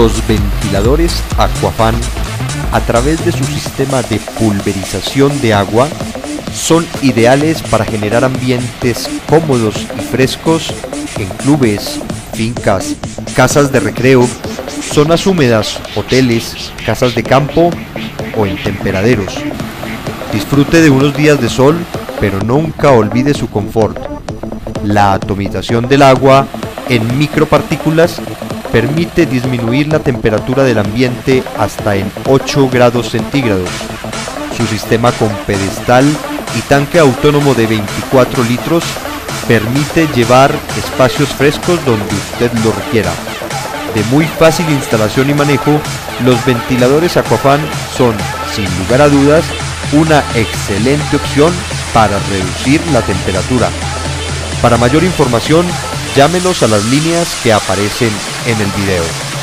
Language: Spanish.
Los ventiladores Aquafan, a través de su sistema de pulverización de agua, son ideales para generar ambientes cómodos y frescos en clubes, fincas, casas de recreo, zonas húmedas, hoteles, casas de campo o en temperaderos. Disfrute de unos días de sol, pero nunca olvide su confort. La atomización del agua en micropartículas permite disminuir la temperatura del ambiente hasta en 8 grados centígrados. Su sistema con pedestal y tanque autónomo de 24 litros permite llevar espacios frescos donde usted lo requiera. De muy fácil instalación y manejo, los ventiladores Aquafan son, sin lugar a dudas, una excelente opción para reducir la temperatura. Para mayor información, llámenos a las líneas que aparecen en el video.